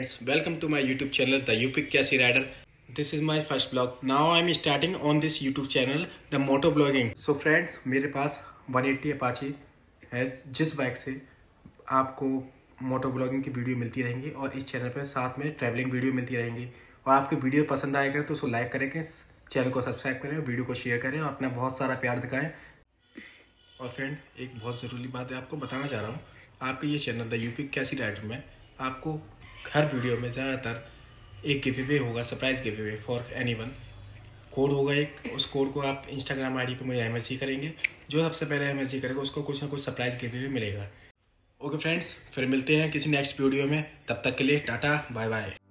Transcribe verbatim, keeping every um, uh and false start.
friends, welcome to my YouTube channel The U P Cassie Rider. This is my first vlog. Now I am starting on this YouTube channel the moto blogging. So friends, मेरे पास one eighty Apache है जिस bike से आपको मोटो blogging की video मिलती रहेंगी और इस चैनल पर साथ में ट्रैवलिंग वीडियो मिलती रहेंगी। और आपकी वीडियो पसंद आया करें तो उसको लाइक करें, चैनल को सब्सक्राइब करें, वीडियो को शेयर करें और अपना बहुत सारा प्यार दिखाएं। और फ्रेंड, एक बहुत ज़रूरी बात है आपको बताना चाह रहा हूँ। आपके ये चैनल द यूपी कैसी राइडर में आपको हर वीडियो में ज़्यादातर एक गिव अवे होगा, surprise give away for anyone. Code होगा एक, उस कोड को आप इंस्टाग्राम आईडी पे मुझे एमएसजी करेंगे। जो सबसे पहले एमएसजी करेगा उसको कुछ ना कुछ सरप्राइज गिव अवे मिलेगा। ओके फ्रेंड्स, फिर मिलते हैं किसी नेक्स्ट वीडियो में। तब तक के लिए टाटा बाय बाय।